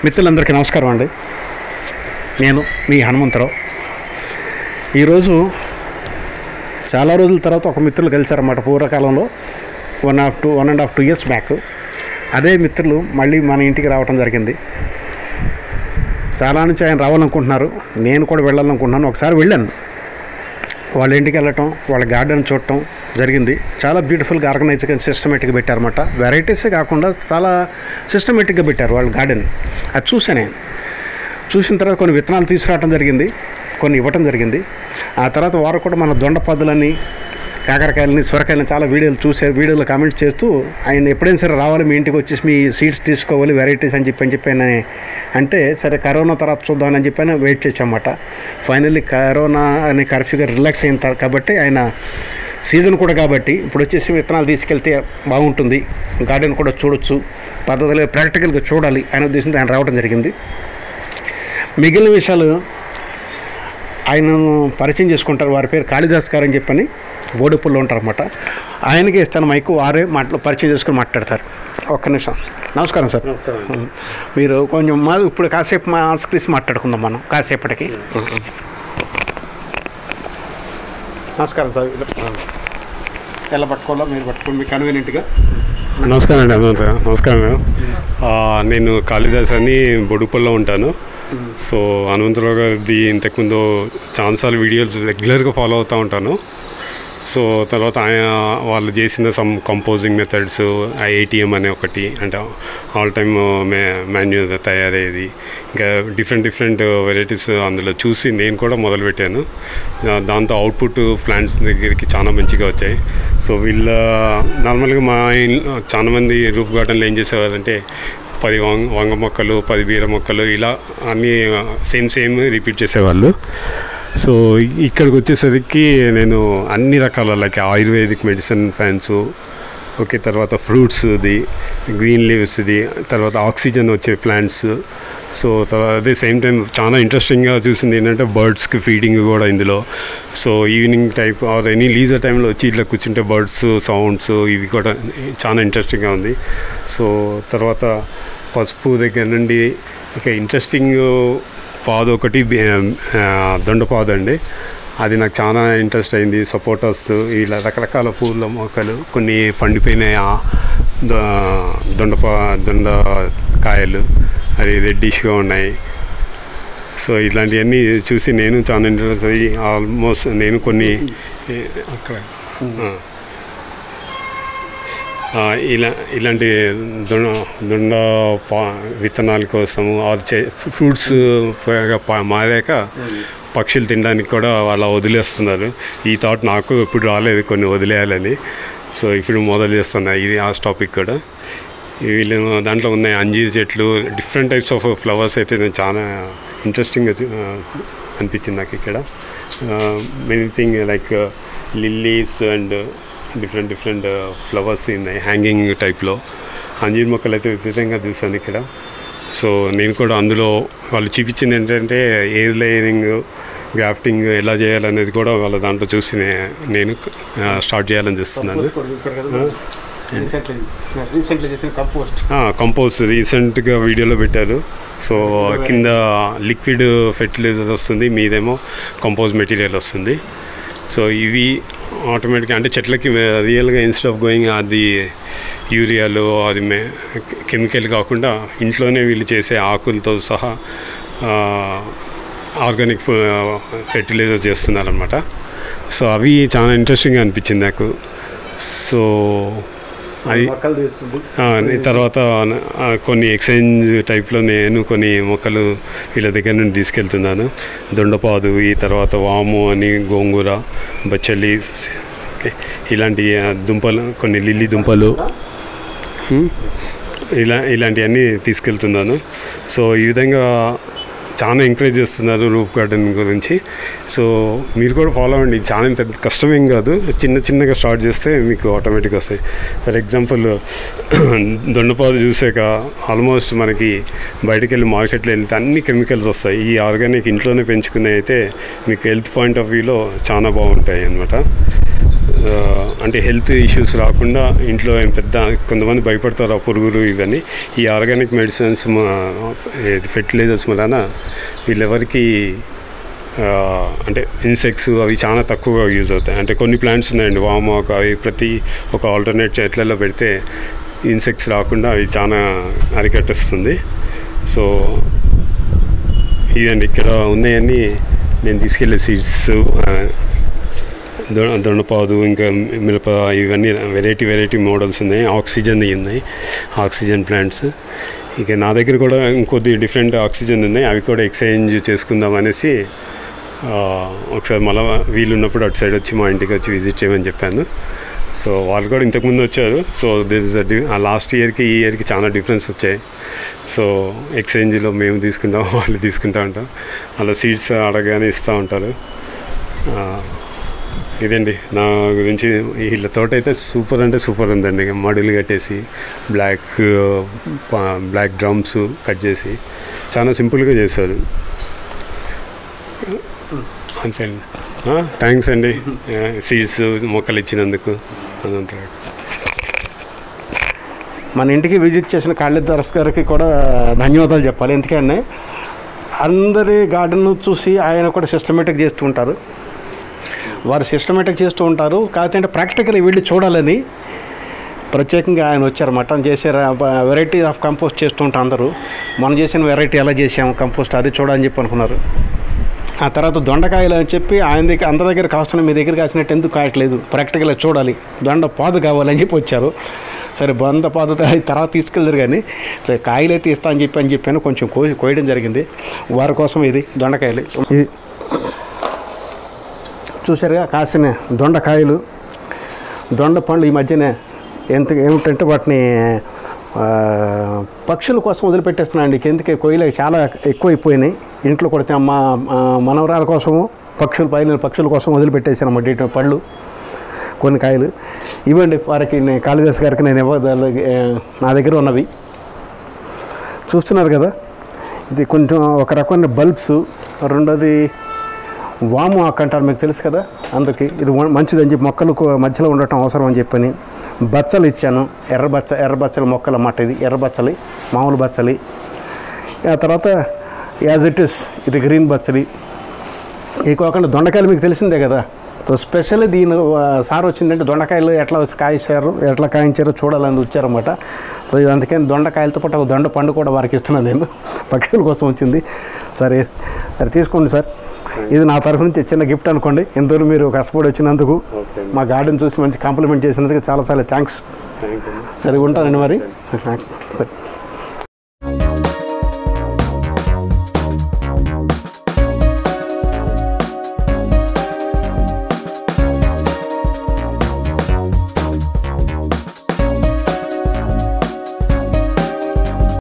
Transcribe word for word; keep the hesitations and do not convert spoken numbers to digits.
మిత్రులందరికీ నమస్కారం అండి. నేను మీ హనుమంతరావు. ఈరోజు చాలా రోజుల తర్వాత ఒక మిత్రులు కలిశారన్నమాట. పూర్వకాలంలో one half two one and half two years back అదే మిత్రులు మళ్ళీ మన ఇంటికి రావడం జరిగింది. చాలా నుంచి ఆయన రావాలనుకుంటున్నారు, నేను కూడా వెళ్ళాలనుకుంటున్నాను. ఒకసారి వెళ్ళాను, వాళ్ళ ఇంటికి వెళ్ళటం, వాళ్ళ గార్డెన్ చూడటం జరిగింది. చాలా బ్యూటిఫుల్గా ఆర్గనైజ్గా సిస్టమేటిక్గా పెట్టారన్నమాట. వెరైటీసే కాకుండా చాలా సిస్టమేటిక్గా పెట్టారు వాళ్ళ గార్డెన్. అది చూసాను. నేను చూసిన తర్వాత కొన్ని విత్తనాలు తీసుకురావడం జరిగింది, కొన్ని ఇవ్వటం జరిగింది. ఆ తర్వాత వారు కూడా మన దొండ పద్ధులని, కాకరకాయలని, సొరకాయలని చాలా వీడియోలు చూసారు. వీడియోలో కామెంట్స్ చేస్తూ ఆయన ఎప్పుడైనా సరే రావాలి, మీ ఇంటికి వచ్చేసి మీ సీడ్స్ తీసుకోవాలి, వెరైటీస్ అని చెప్పి అని చెప్పాను. అంటే సరే కరోనా తర్వాత చూద్దామని చెప్పి వెయిట్ చేసామన్నమాట. ఫైనల్లీ కరోనా అనే కర్ఫ్యూగా రిలాక్స్ అయిన తర్వాత కాబట్టి ఆయన సీజన్ కూడా కాబట్టి ఇప్పుడు వచ్చేసి విత్తనాలు తీసుకెళ్తే బాగుంటుంది, గార్డెన్ కూడా చూడొచ్చు, పద్ధతిలో ప్రాక్టికల్గా చూడాలి అనే ఉద్దేశంతో ఆయన రావడం జరిగింది. మిగిలిన విషయాలు ఆయనను పరిచయం చేసుకుంటారు. వారి పేరు కాళిదాస్ గారు అని చెప్పని బోడిపుల్లో ఉంటారన్నమాట. ఆయనకి ఇస్తాను మైకు, వారే మాటలు పరిచయం చేసుకుని మాట్లాడతారు. ఒక్క నిమిషం. నమస్కారం సార్. మీరు కొంచెం మా ఇప్పుడు కాసేపు మాస్క్ తీసి మాట్లాడుకుందాం మనం కాసేపటికి. నమస్కారం సార్. ఎలా పట్టుకోవాలో మీరు పట్టుకోండి, మీకు కన్వీనియంట్గా. నమస్కారం అండి. అదే నమస్కారం మేడం. నేను కాళిదాస్ అని బొడుపల్లో ఉంటాను. సో హనుమంతరావు గారిది ఇంతకుముందు చాలాసార్లు వీడియోస్ రెగ్యులర్గా ఫాలో అవుతూ ఉంటాను. సో తర్వాత ఆయన వాళ్ళు చేసిన సమ్ కంపోజింగ్ మెథడ్స్, ఏటీఎం అనే ఒకటి, అంటే ఆల్ టైమ్ మే మాన్యువల్ తయారయ్యేది, ఇంకా డిఫరెంట్ డిఫరెంట్ వెరైటీస్ అందులో చూసి నేను కూడా మొదలుపెట్టాను. దాంతో అవుట్పుట్ ప్లాంట్స్ దగ్గరికి చాలా మంచిగా వచ్చాయి. సో వీళ్ళ నార్మల్గా మా చాలామంది రూఫ్ గార్డెన్లో ఏం చేసేవారంటే పది వంగ వంగ మొక్కలు, పది బీర మొక్కలు ఇలా అన్నీ సేమ్ సేమ్ రిపీట్ చేసేవాళ్ళు. సో ఇక్కడికి వచ్చేసరికి నేను అన్ని రకాల like ayurvedic medicine plants, okay, తర్వాత ఫ్రూట్స్ది, గ్రీన్ లీవ్స్ది, తర్వాత ఆక్సిజన్ వచ్చే ప్లాంట్స్. సో అదే సేమ్ టైం చాలా ఇంట్రెస్టింగ్గా చూసింది ఏంటంటే బర్డ్స్కి ఫీడింగ్ కూడా ఇందులో. So evening type or any leisure టైంలో వచ్చి ఇట్లా కూర్చుంటే బర్డ్స్ సౌండ్స్ ఇవి కూడా చాలా ఇంట్రెస్టింగ్గా ఉంది. సో తర్వాత పసుపు దగ్గర నుండి ఇక ఇంట్రెస్టింగ్ పాదు ఒకటి దొండపాదు అండి, అది నాకు చాలా ఇంట్రెస్ట్ అయింది. సపోటాస్ ఇలా రకరకాల పూల మొక్కలు, కొన్ని పండిపోయిన దొండపా దొండ కాయలు అది రెడ్డిష్గా ఉన్నాయి. సో ఇట్లాంటివన్నీ చూసి నేను చాలా ఇంట్రెస్ట్ అయ్యి ఆల్మోస్ట్ నేను కొన్ని అక్కడ ఇలా ఇలాంటి దొండ దొండ పా విత్తనాల కోసము అది ఫ్రూట్స్ మారాక పక్షులు తినడానికి కూడా అలా వదిలేస్తున్నారు. ఈ థాట్ నాకు ఎప్పుడు రాలేదు కొన్ని వదిలేయాలని. సో ఇప్పుడు మొదలు చేస్తున్నాయి. ఇది ఆ టాపిక్ కూడా. వీళ్ళు దాంట్లో ఉన్నాయి అంజీర్ చెట్లు, డిఫరెంట్ టైప్స్ ఆఫ్ ఫ్లవర్స్ అయితే నేను చాలా ఇంట్రెస్టింగ్గా అనిపించింది నాకు ఇక్కడ. Many thing like lilies and different different flowers ఉన్నాయి హ్యాంగింగ్ టైప్లో. అంజీర్ మొక్కలు అయితే విపరీతంగా చూసాను ఇక్కడ. సో నేను కూడా అందులో వాళ్ళు చూపించింది ఏంటంటే ఎయిర్ లేయరింగ్, గ్రాఫ్టింగ్ ఎలా చేయాలనేది కూడా వాళ్ళ దాంట్లో చూసి నేను స్టార్ట్ చేయాలని చూస్తున్నాను. కంపోస్ట్ రీసెంట్గా వీడియోలో పెట్టారు. సో కింద లిక్విడ్ ఫెర్టిలైజర్ వస్తుంది, మీదేమో కంపోస్ట్ మెటీరియల్ వస్తుంది. సో ఇవి ఆటోమేటిక్గా అంటే చెట్లకి రియల్గా ఇన్స్టెడ్ ఆఫ్ గోయింగ్ అది యూరియాలు అది మే కెమికల్ కాకుండా ఇంట్లోనే వీళ్ళు చేసే ఆకులతో సహా ఆర్గానిక్ ఫెర్టిలైజర్ చేస్తున్నారనమాట. సో అవి చాలా ఇంట్రెస్టింగ్గా అనిపించింది నాకు. సో అది తర్వాత కొన్ని ఎక్స్చేంజ్ టైప్లో నేను కొన్ని మొక్కలు వీళ్ళ దగ్గర నుండి తీసుకెళ్తున్నాను. దొండపాదు, ఈ తర్వాత వాము అని, గోంగూర, బచ్చలి, ఓకే, ఇలాంటి దుంపలు, కొన్ని లిల్లీ దుంపలు, ఇలా ఇలాంటివన్నీ తీసుకెళ్తున్నాను. సో ఈ విధంగా చాలా ఎంకరేజ్ చేస్తున్నారు రూఫ్ గార్డెన్ గురించి. సో మీరు కూడా ఫాలో అవ్వండి. చాలా పెద్ద కష్టమేం కాదు, చిన్న చిన్నగా స్టార్ట్ చేస్తే మీకు ఆటోమేటిక్గా వస్తాయి. ఫర్ ఎగ్జాంపుల్ దొండపాదు చూసాక ఆల్మోస్ట్ మనకి బయటకు వెళ్ళి మార్కెట్లో వెళ్తే అన్ని కెమికల్స్ వస్తాయి. ఈ ఆర్గానిక్ ఇంట్లోనే పెంచుకునే అయితే మీకు హెల్త్ పాయింట్ ఆఫ్ వ్యూలో చాలా బాగుంటాయి అన్నమాట. అంటే హెల్త్ ఇష్యూస్ రాకుండా ఇంట్లో ఏం పెద్ద కొంతమంది భయపడతారు ఆ పురుగులు ఇవన్నీ. ఈ ఆర్గానిక్ మెడిసిన్స్ ఫెర్టిలైజర్స్ వలన వీళ్ళెవరికి అంటే ఇన్సెక్ట్స్ అవి చాలా తక్కువగా యూజ్ అవుతాయి. అంటే కొన్ని ప్లాంట్స్ ఉన్నాయండి వామాకు, అవి ప్రతి ఒక ఆల్టర్నేట్ చెట్లలో పెడితే ఇన్సెక్ట్స్ రాకుండా అవి చాలా అరికట్టేస్తుంది. సో ఇదండి ఇక్కడ ఉన్నాయన్నీ నేను తీసుకెళ్ళే సీడ్స్, దొ దొండపాదు ఇంకా మిరప ఇవన్నీ వెరైటీ వెరైటీ మోడల్స్ ఉన్నాయి. ఆక్సిజన్ ఉన్నాయి, ఆక్సిజన్ ప్లాంట్స్. ఇక నా దగ్గర కూడా ఇంకొద్ది డిఫరెంట్ ఆక్సిజన్ ఉన్నాయి, అవి కూడా ఎక్స్చేంజ్ చేసుకుందాం అనేసి ఒకసారి మళ్ళీ వీలు ఉన్నప్పుడు అటు సైడ్ వచ్చి మా ఇంటికి వచ్చి విజిట్ చేయమని చెప్పాను. సో వాళ్ళు కూడా ఇంతకుముందు వచ్చారు. సో దిస్ ఇస్ ఆ లాస్ట్ ఇయర్కి ఈ ఇయర్కి చాలా డిఫరెన్స్ వచ్చాయి. సో ఎక్స్చేంజ్లో మేము తీసుకుంటాం, వాళ్ళు తీసుకుంటూ ఉంటాం. అలా సీడ్స్ అడగానే ఇస్తూ ఉంటారు. ఇదండి నా గురించి. వీళ్ళ తోట అయితే సూపర్ అంటే సూపర్ ఉందండి. మడులు కట్టేసి బ్లాక్ బ్లాక్ డ్రమ్స్ కట్ చేసి చాలా సింపుల్గా చేశారు. అంతే అండి. థ్యాంక్స్ అండి సీడ్స్ మొక్కలు ఇచ్చినందుకు. అదంతా మన ఇంటికి విజిట్ చేసిన కాళిదాస్ గారికి కూడా ధన్యవాదాలు చెప్పాలి. ఎందుకంటే అందరి గార్డెన్ చూసి ఆయన కూడా సిస్టమేటిక్ చేస్తూ ఉంటారు. వారు సిస్టమేటిక్ చేస్తూ ఉంటారు. కాకపోతే ప్రాక్టికల్ వెళ్ళి చూడాలని ప్రత్యేకంగా ఆయన వచ్చారన్నమాట. చేసే వెరైటీ ఆఫ్ కంపోస్ట్ చేస్తూ ఉంటారు అందరూ. మనం చేసిన వెరైటీ ఎలా చేసాము కంపోస్ట్ అది చూడాలని చెప్పి అనుకున్నారు. ఆ తర్వాత దొండకాయలు అని చెప్పి ఆయన దగ్గర అందరి దగ్గర కాస్తున్నాయి, మీ దగ్గర కాసినట్టు ఎందుకు కాయట్లేదు, ప్రాక్టికల్గా చూడాలి, దొండ పాదు కావాలని చెప్పి వచ్చారు. సరే బొంద పాదు తర్వాత తీసుకెళ్ళారు, కానీ సరే కాయలైతే ఇస్తా అని చెప్పి అని చెప్పాను. కొంచెం కోసి కోయడం జరిగింది వారి కోసం. ఇది దొండకాయలు, ఇది చూసారుగా కాసిన దొండకాయలు, దొండ పండ్లు. ఈ మధ్యనే ఎంత ఏమిటంటే వాటిని పక్షుల కోసం వదిలిపెట్టేస్తున్నాయండి. ఎందుకే కొయ్యలు చాలా ఎక్కువైపోయినాయి. ఇంట్లో కొడితే అమ్మ మనవరాల కోసము పక్షులు పైన పక్షుల కోసం వదిలిపెట్టేసాను అన్నమాట పళ్ళు కొన్ని కాయలు. ఇవ్వండి వారికి, కాళిదాస్ గారికి నేను ఇవ్వదాలి. నా దగ్గర ఉన్నవి చూస్తున్నారు కదా. ఇది కొంచెం ఒక రకమైన బల్బ్స్. రెండోది వాము ఆకు అంటారు, మీకు తెలుసు కదా. అందుకే ఇది మంచిదని చెప్పి మొక్కలకు మధ్యలో ఉండటం అవసరం అని చెప్పని బచ్చలు ఇచ్చాను. ఎర్ర బచ్చ ఎర్ర బచ్చల మొక్కలు అన్నమాట. ఇది ఎర్ర బచ్చలి, మామూలు బచ్చలి. ఆ తర్వాత యాజ్ ఇట్ ఇస్ ఇది గ్రీన్ బచ్చలి. ఈ కాకుండా దొండకాయలు మీకు తెలిసిందే కదా. సో స్పెషల్ దీని సార్ వచ్చిందంటే దొండకాయలు ఎట్లా కాయించారు ఎట్లా కాయించారో చూడాలని వచ్చారన్నమాట. సో అందుకని దొండకాయలతో పాటు ఒక దొండ పండు కూడా వారికి ఇస్తున్నాను నేను, పక్షుల కోసం వచ్చింది. సరే సరే తీసుకోండి సార్, ఇది నా తరఫు నుంచి చిన్న గిఫ్ట్ అనుకోండి. ఎంతవరకు మీరు కష్టపడి వచ్చినందుకు, మా గార్డెన్ చూసి మంచి కాంప్లిమెంట్ చేసినందుకు చాలా చాలా థ్యాంక్స్. సరే ఉంటానండి మరి. సరే.